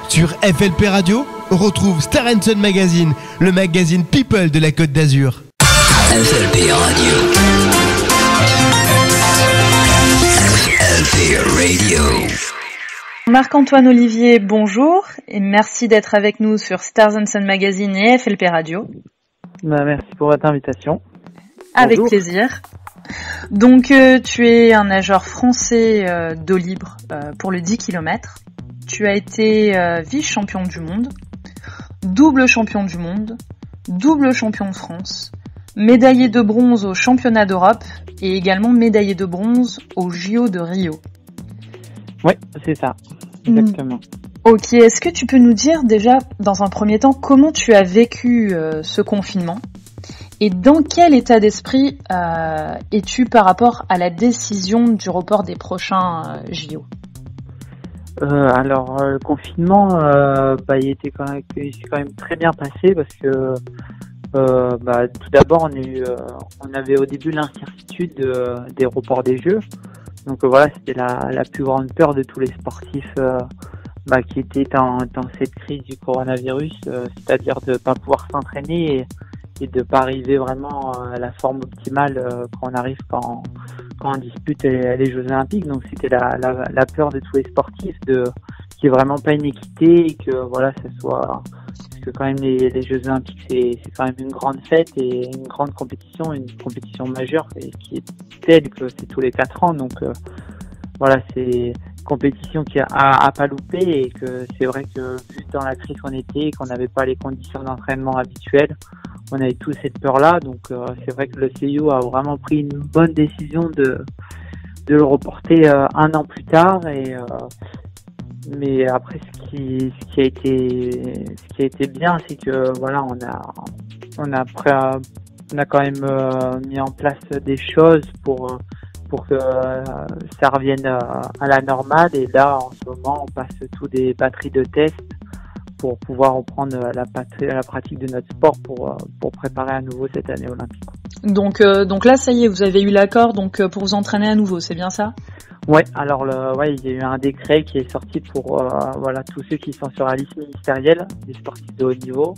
Sur FLP Radio, on retrouve Star Sun Magazine, le magazine People de la Côte d'Azur. FLP Radio. FLP Radio. Marc-Antoine Olivier, bonjour et merci d'être avec nous sur Stars and Sun Magazine et FLP Radio. Merci pour votre invitation. Avec Bonjour. plaisir. Donc tu es un nageur français d'eau libre pour le 10 km. Tu as été vice-champion du monde, double champion du monde, double champion de France, médaillé de bronze aux championnats d'Europe et également médaillé de bronze aux JO de Rio. Oui, c'est ça, exactement. Ok, est-ce que tu peux nous dire déjà, dans un premier temps, comment tu as vécu ce confinement et dans quel état d'esprit es-tu par rapport à la décision du report des prochains JO ? Alors, le confinement, il s'est quand même très bien passé parce que tout d'abord, on avait au début l'incertitude des reports des Jeux. Donc voilà, c'était la plus grande peur de tous les sportifs qui étaient dans cette crise du coronavirus, c'est-à-dire de pas pouvoir s'entraîner et de pas arriver vraiment à la forme optimale quand on arrive quand on dispute les Jeux Olympiques. Donc c'était la peur de tous les sportifs qu'il n'y ait vraiment pas une équité et que voilà, ça soit, parce que quand même les Jeux Olympiques c'est quand même une grande fête et une grande compétition, une compétition majeure et qui est telle que c'est tous les 4 ans. Donc voilà, c'est une compétition qui a pas loupé et que c'est vrai que vu dans la crise qu'on était, qu'on n'avait pas les conditions d'entraînement habituelles, on avait tous cette peur-là. Donc c'est vrai que le CIO a vraiment pris une bonne décision de le reporter un an plus tard. Mais après, ce qui a été bien, c'est que voilà, on a quand même mis en place des choses pour que ça revienne à la normale. Et là, en ce moment, on passe tous des batteries de tests pour pouvoir reprendre la pratique de notre sport pour préparer à nouveau cette année olympique. Donc là, ça y est, vous avez eu l'accord pour vous entraîner à nouveau, c'est bien ça ? Ouais, alors il y a eu un décret qui est sorti pour tous ceux qui sont sur la liste ministérielle des sportifs de haut niveau,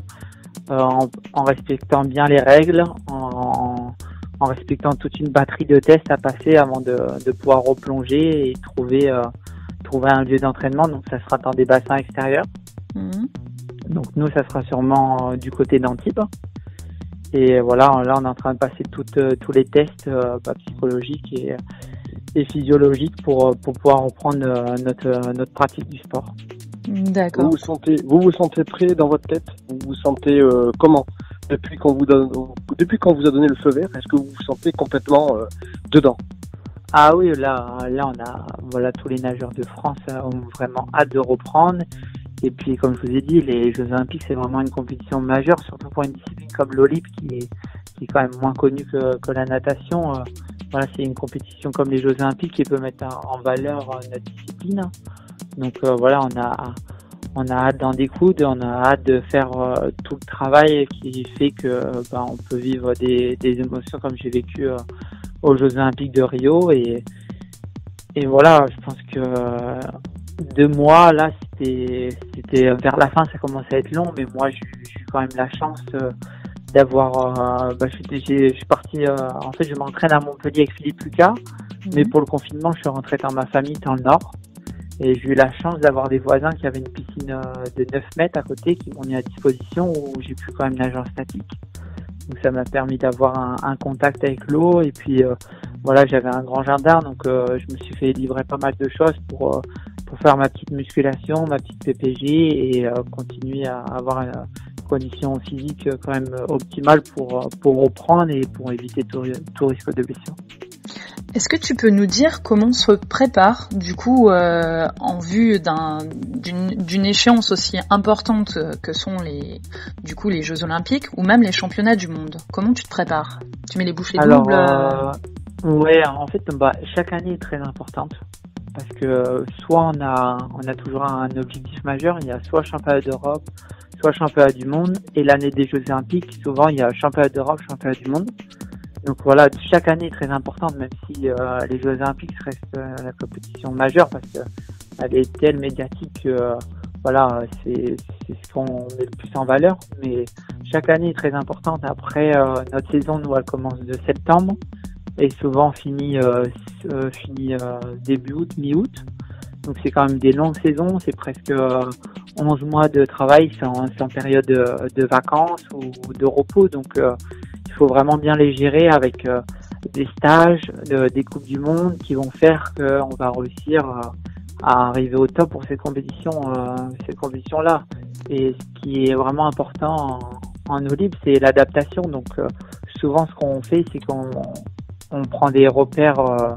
en respectant bien les règles, en respectant toute une batterie de tests à passer avant de pouvoir replonger et trouver un lieu d'entraînement. Donc ça sera dans des bassins extérieurs. Donc nous, ça sera sûrement du côté d'Antibes. Et voilà, là on est en train de passer tous les tests psychologiques et physiologiques pour pouvoir reprendre notre pratique du sport. D'accord. Vous vous sentez prêt dans votre tête ? Vous vous sentez comment ? Depuis qu'on vous a donné le feu vert, est-ce que vous vous sentez complètement dedans ? Ah oui, là on a tous les nageurs de France ont vraiment hâte de reprendre. Et puis, comme je vous ai dit, les Jeux Olympiques, c'est vraiment une compétition majeure, surtout pour une discipline comme l'Olympe, qui est quand même moins connue que la natation. Voilà, c'est une compétition comme les Jeux Olympiques qui peut mettre en valeur notre discipline. Donc voilà, on a hâte d'en découdre, on a hâte de faire tout le travail qui fait que on peut vivre des émotions comme j'ai vécu aux Jeux Olympiques de Rio. Et voilà, je pense que 2 mois, là, c'était vers la fin, ça commençait à être long, mais moi, j'ai eu quand même la chance d'avoir. Je suis parti. En fait, je m'entraîne à Montpellier avec Philippe Lucas, mais pour le confinement, je suis rentré dans ma famille dans le Nord, et j'ai eu la chance d'avoir des voisins qui avaient une piscine de 9 mètres à côté, qui m'ont mis à disposition, où j'ai pu quand même nager en statique. Donc, ça m'a permis d'avoir un contact avec l'eau, et puis voilà, j'avais un grand jardin, donc je me suis fait livrer pas mal de choses pour faire ma petite musculation, ma petite PPG et continuer à avoir une condition physique quand même optimale pour reprendre et pour éviter tout risque de blessure. Est-ce que tu peux nous dire comment on se prépare du coup en vue d'une échéance aussi importante que sont les Jeux Olympiques ou même les championnats du monde ? Comment tu te prépares ? Tu mets les bouchées doubles Ouais, en fait, chaque année est très importante. Parce que soit on a toujours un objectif majeur, il y a soit championnat d'Europe, soit championnat du monde, et l'année des Jeux Olympiques, souvent il y a championnat d'Europe, championnat du monde. Donc voilà, chaque année est très importante, même si les Jeux Olympiques restent la compétition majeure, parce qu'elle est telle médiatique que voilà, c'est ce qu'on met le plus en valeur. Mais chaque année est très importante. Après, notre saison, nous, elle commence de septembre et souvent finit début août, mi-août. Donc c'est quand même des longues saisons, c'est presque 11 mois de travail sans période de vacances ou de repos. Donc il faut vraiment bien les gérer avec des stages, des Coupes du Monde qui vont faire qu'on va réussir à arriver au top pour ces compétitions-là. Et ce qui est vraiment important en eau libre, c'est l'adaptation. Donc souvent ce qu'on fait, c'est qu'on prend des repères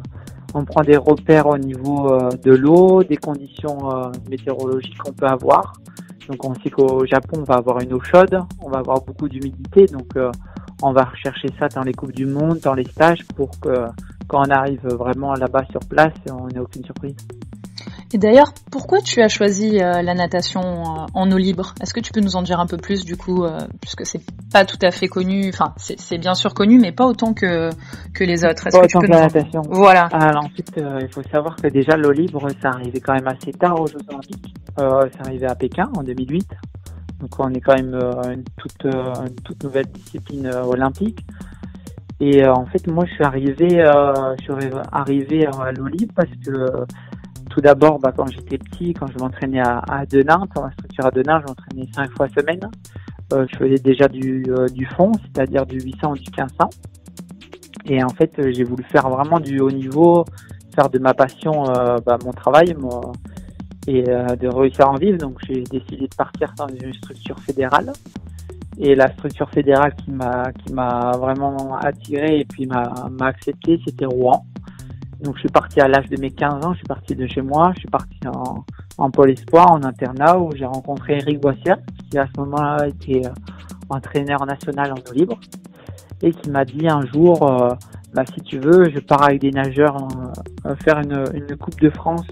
au niveau de l'eau, des conditions météorologiques qu'on peut avoir. Donc on sait qu'au Japon, on va avoir une eau chaude, on va avoir beaucoup d'humidité, donc on va rechercher ça dans les Coupes du Monde, dans les stages, pour que quand on arrive vraiment là-bas sur place, on n'ait aucune surprise. Et d'ailleurs, pourquoi tu as choisi la natation en eau libre ? Est-ce que tu peux nous en dire un peu plus du coup, puisque c'est pas tout à fait connu, enfin c'est bien sûr connu, mais pas autant que les autres. Est-ce que tu peux nous en natation. Voilà. Alors ensuite, il faut savoir que déjà l'eau libre, ça arrivait quand même assez tard aux Jeux Olympiques. Ça arrivait à Pékin en 2008. Donc on est quand même une toute nouvelle discipline olympique. Et en fait, moi, je suis arrivé à l'eau libre parce que tout d'abord, quand j'étais petit, quand je m'entraînais à Denain, dans la structure à Denain, je m'entraînais 5 fois semaine. Je faisais déjà du fond, c'est-à-dire du 800 ou du 1500. Et en fait, j'ai voulu faire vraiment du haut niveau, faire de ma passion mon travail, et de réussir à en vivre. Donc j'ai décidé de partir dans une structure fédérale. Et la structure fédérale qui m'a vraiment attiré et puis m'a accepté, c'était Rouen. Donc je suis parti à l'âge de mes 15 ans, je suis parti de chez moi, je suis parti en pôle espoir, en internat, où j'ai rencontré Eric Boissière, qui à ce moment-là était entraîneur national en eau libre, et qui m'a dit un jour, si tu veux, je pars avec des nageurs faire une Coupe de France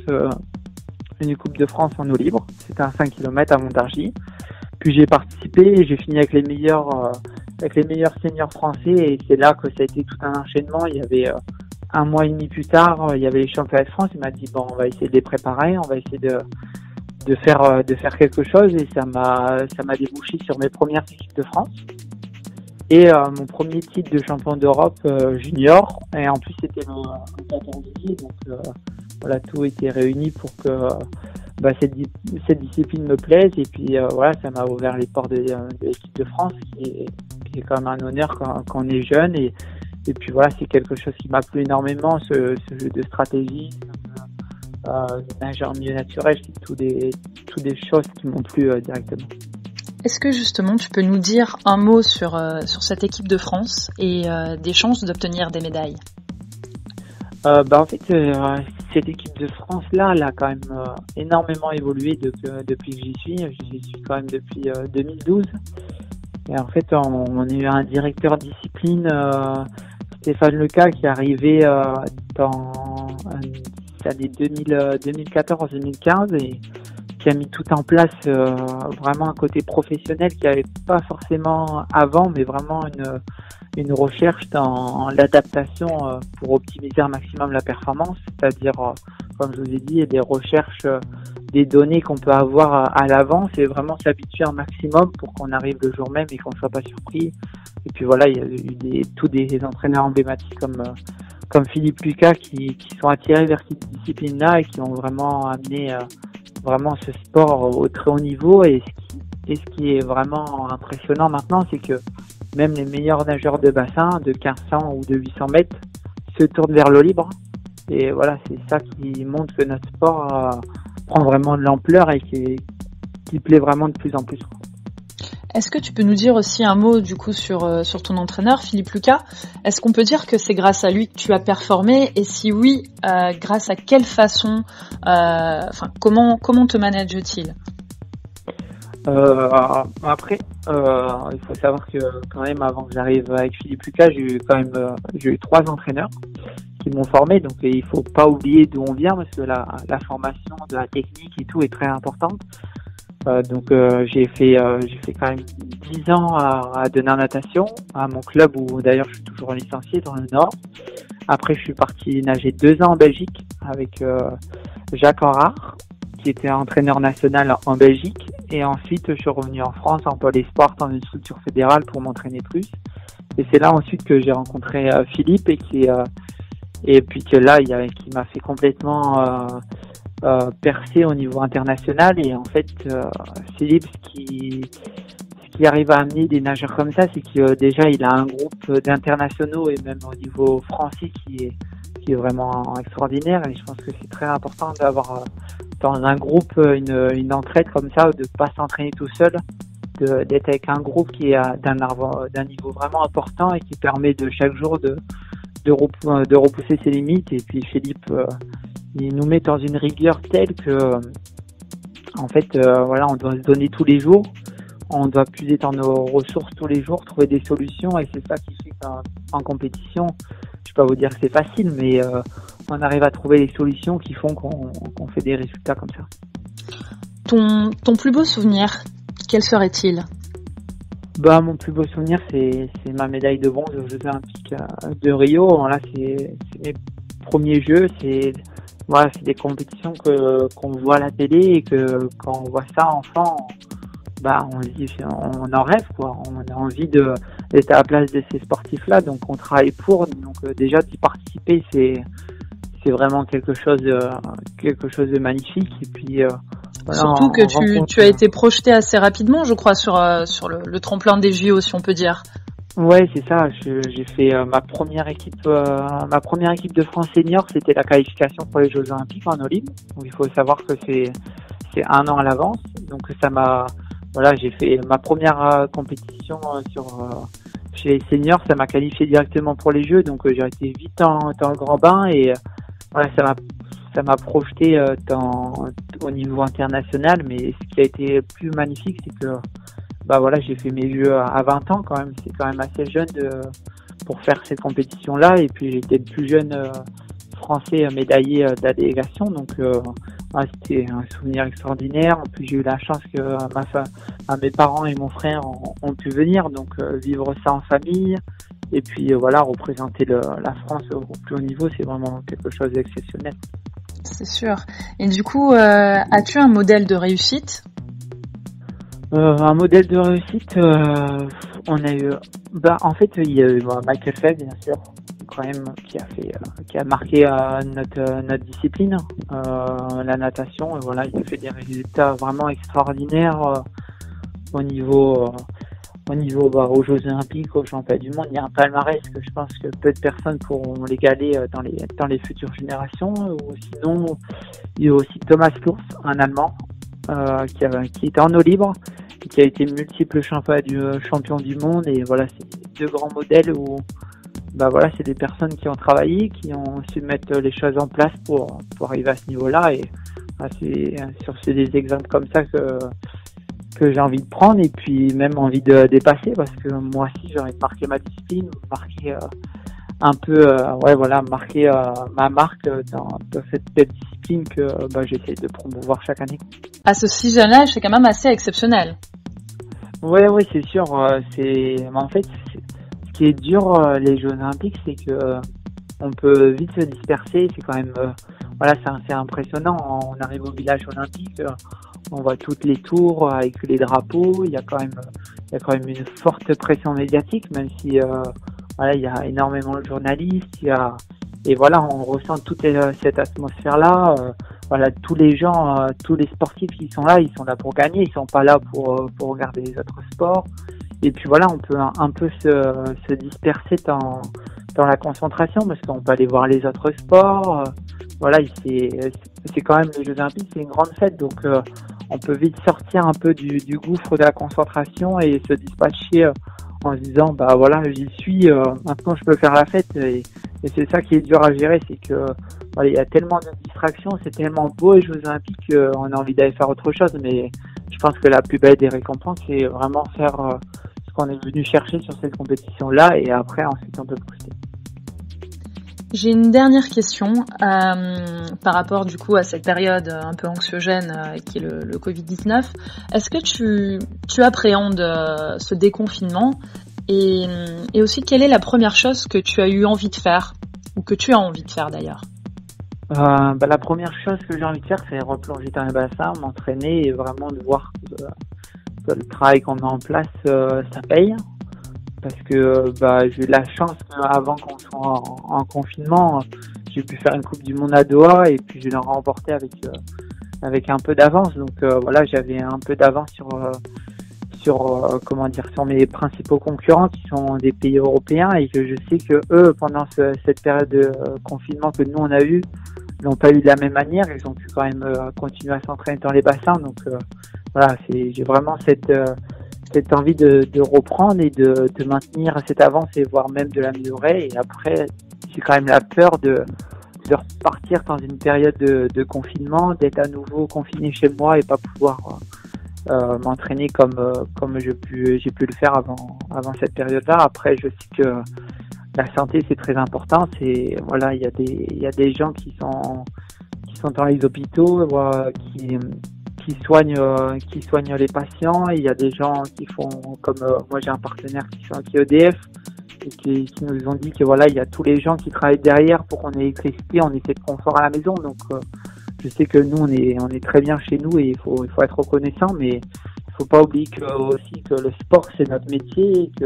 en eau libre. C'était un 5 km à Montargis. Puis j'ai participé et j'ai fini avec les meilleurs seniors français, et c'est là que ça a été tout un enchaînement. Il y avait un mois et demi plus tard, il y avait les championnats de France. Il m'a dit on va essayer de les préparer, on va essayer de faire quelque chose, et ça m'a débouché sur mes premières équipes de France et mon premier titre de champion d'Europe junior, et en plus c'était le 14 juillet, donc voilà, tout était réuni pour que cette discipline me plaise, et puis ça m'a ouvert les portes de l'équipe de France, qui est quand même un honneur quand on est jeune, et puis voilà, c'est quelque chose qui m'a plu énormément, ce jeu de stratégie, de nageur en milieu naturel, c'est toutes des choses qui m'ont plu directement. Est-ce que justement tu peux nous dire un mot sur cette équipe de France et des chances d'obtenir des médailles ? En fait, cette équipe de France là, elle a quand même énormément évolué depuis que j'y suis. J'y suis quand même depuis 2012. Et en fait, on a eu un directeur discipline, Stéphane Leca, qui est arrivé dans l'année 2014-2015 et qui a mis tout en place, vraiment un côté professionnel qu'il n'y avait pas forcément avant, mais vraiment une recherche dans l'adaptation pour optimiser un maximum la performance, c'est-à-dire, comme je vous ai dit, des recherches des données qu'on peut avoir à l'avance, et vraiment s'habituer un maximum pour qu'on arrive le jour même et qu'on ne soit pas surpris. Et puis voilà, il y a eu tous des entraîneurs emblématiques comme Philippe Lucas qui sont attirés vers cette discipline-là et qui ont vraiment amené vraiment ce sport au très haut niveau. Et ce qui est vraiment impressionnant maintenant, c'est que même les meilleurs nageurs de bassin de 1500 ou de 800 mètres se tournent vers l'eau libre. Et voilà, c'est ça qui montre que notre sport prend vraiment de l'ampleur et qui plaît vraiment de plus en plus. Est-ce que tu peux nous dire aussi un mot du coup sur ton entraîneur, Philippe Lucas ? Est-ce qu'on peut dire que c'est grâce à lui que tu as performé ? Et si oui, grâce à quelle façon, comment te manage-t-il ? Après, il faut savoir que quand même, avant que j'arrive avec Philippe Lucas, j'ai eu 3 entraîneurs qui m'ont formé, donc il faut pas oublier d'où on vient, parce que la formation de la technique et tout est très importante. Donc j'ai fait quand même 10 ans à Denain Natation, à mon club où d'ailleurs je suis toujours licencié dans le Nord. Après je suis parti nager 2 ans en Belgique avec Jacques Enrard, qui était entraîneur national en Belgique. Et ensuite, je suis revenu en France, en Pôle Espoir, dans une structure fédérale pour m'entraîner plus. Et c'est là ensuite que j'ai rencontré Philippe et puis que là, qui m'a fait complètement percer au niveau international. Et en fait, Philippe, ce qui arrive à amener des nageurs comme ça, c'est que déjà, il a un groupe d'internationaux et même au niveau français qui est vraiment extraordinaire. Et je pense que c'est très important d'avoir dans un groupe une entraide comme ça, de pas s'entraîner tout seul, d'être avec un groupe qui est d'un niveau vraiment important et qui permet de chaque jour de repousser ses limites. Et puis Philippe, il nous met dans une rigueur telle que en fait voilà, on doit se donner tous les jours, on doit puiser dans nos ressources tous les jours, trouver des solutions. Et c'est ça qui fait qu'en compétition, je peux pas vous dire que c'est facile, mais on arrive à trouver les solutions qui font qu'on fait des résultats comme ça. Ton plus beau souvenir, quel serait-il ? Mon plus beau souvenir, c'est ma médaille de bronze aux Jeux Olympiques de Rio. Là, c'est mes premiers Jeux. C'est des compétitions qu'on voit à la télé et que quand on voit ça enfant, on se dit, on en rêve, quoi. On a envie d'être à la place de ces sportifs-là, donc on travaille pour. Donc déjà d'y participer, c'est vraiment quelque chose de magnifique. Et puis voilà, surtout que tu as été projeté assez rapidement, je crois, sur le tremplin des JO, si on peut dire. Ouais, c'est ça. J'ai fait ma première équipe de France senior, c'était la qualification pour les Jeux Olympiques en Olympie. Donc il faut savoir que c'est 1 an à l'avance. Donc j'ai fait ma première compétition chez les seniors, ça m'a qualifié directement pour les Jeux. Donc j'ai été vite dans le grand bain et voilà, ça m'a projeté au niveau international. Mais ce qui a été plus magnifique, c'est que j'ai fait mes Jeux à 20 ans quand même. C'est quand même assez jeune pour faire cette compétition-là. Et puis j'étais le plus jeune français médaillé de la délégation. Donc c'était un souvenir extraordinaire. En plus, j'ai eu la chance que mes parents et mon frère ont pu venir. Donc vivre ça en famille. Et puis représenter la France au plus haut niveau, c'est vraiment quelque chose d'exceptionnel. C'est sûr. Et du coup, as-tu un modèle de réussite ? Un modèle de réussite, on a eu, en fait, il y a eu Michael Phelps, bien sûr, quand même, qui a marqué notre discipline, la natation. Et voilà, il a fait des résultats vraiment extraordinaires au niveau aux Jeux Olympiques, aux Championnats du Monde. Il y a un palmarès que je pense que peu de personnes pourront l'égaler dans les futures générations. Ou sinon, il y a aussi Thomas Kurz, un Allemand, qui était en eau libre et qui a été multiple champion du monde. Et voilà, c'est 2 grands modèles où c'est des personnes qui ont travaillé, qui ont su mettre les choses en place pour arriver à ce niveau-là. Et c'est des exemples comme ça que j'ai envie de prendre, et puis même envie de dépasser, parce que moi aussi j'ai envie de marquer ma discipline, marquer ma marque dans cette belle discipline que j'essaie de promouvoir chaque année. À ce si jeune âge, c'est quand même assez exceptionnel. Oui, c'est sûr. En fait, ce qui est dur les Jeux Olympiques, c'est que on peut vite se disperser. C'est quand même c'est impressionnant. On arrive au village olympique, on voit toutes les tours avec les drapeaux. Il y a quand même une forte pression médiatique, même si il y a énormément de journalistes. Et on ressent toute cette atmosphère-là. Tous les gens, tous les sportifs qui sont là, ils sont là pour gagner. Ils sont pas là pour regarder les autres sports. Et puis on peut un peu se disperser dans la concentration, parce qu'on peut aller voir les autres sports. C'est quand même les Jeux Olympiques, c'est une grande fête, donc on peut vite sortir un peu du gouffre de la concentration et se dispatcher en se disant j'y suis, maintenant je peux faire la fête. Et c'est ça qui est dur à gérer, c'est que il y a tellement de distractions, c'est tellement beau les Jeux Olympiques qu'on a envie d'aller faire autre chose. Mais je pense que la plus belle des récompenses, c'est vraiment faire ce qu'on est venu chercher sur cette compétition-là, et après ensuite on peut pousser. J'ai une dernière question par rapport du coup à cette période un peu anxiogène qui est le Covid-19. Est-ce que tu appréhendes ce déconfinement, et aussi quelle est la première chose que tu as eu envie de faire, ou que tu as envie de faire d'ailleurs ? La première chose que j'ai envie de faire, c'est replonger dans les bassins, m'entraîner et vraiment de voir que le travail qu'on met en place, ça paye. Parce que j'ai eu la chance qu'avant qu'on soit en confinement, j'ai pu faire une Coupe du Monde à Doha et puis je l'ai remporté avec un peu d'avance. Donc j'avais un peu d'avance sur mes principaux concurrents qui sont des pays européens et que je sais que eux, pendant cette période de confinement que nous on a eu, n'ont pas eu de la même manière. Ils ont pu quand même continuer à s'entraîner dans les bassins. Donc j'ai vraiment cette envie de reprendre et de maintenir cette avance et voire même de l'améliorer. Et après, j'ai quand même la peur de repartir dans une période de confinement, d'être à nouveau confiné chez moi et pas pouvoir m'entraîner comme j'ai pu le faire avant cette période-là. Après, je sais que la santé c'est très important. Il y a des gens qui sont dans les hôpitaux, qui soignent les patients. Il y a des gens qui font comme moi, j'ai un partenaire qui est EDF et qui nous ont dit que il y a tous les gens qui travaillent derrière pour qu'on ait l'électricité, on ait cette confort à la maison. Donc je sais que nous on est très bien chez nous et il faut être reconnaissant, mais il faut pas oublier aussi que le sport c'est notre métier et que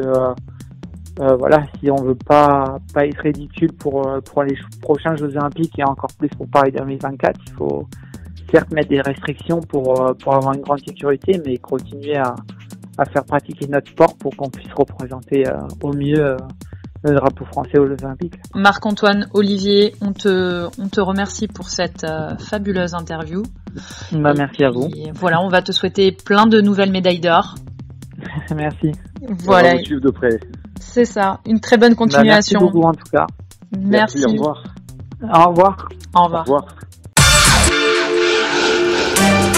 si on veut pas être ridicule pour les prochains Jeux Olympiques et encore plus pour Paris 2024, il faut certes mettre des restrictions pour avoir une grande sécurité, mais continuer à faire pratiquer notre sport pour qu'on puisse représenter au mieux le drapeau français aux Jeux Olympiques. Marc-Antoine, Olivier, on te remercie pour cette fabuleuse interview. Merci à vous. Voilà, on va te souhaiter plein de nouvelles médailles d'or. Merci. Voilà. On va vous suivre de près. C'est ça, une très bonne continuation. Merci beaucoup en tout cas. Merci. Au revoir. Au revoir. Au revoir. Au revoir.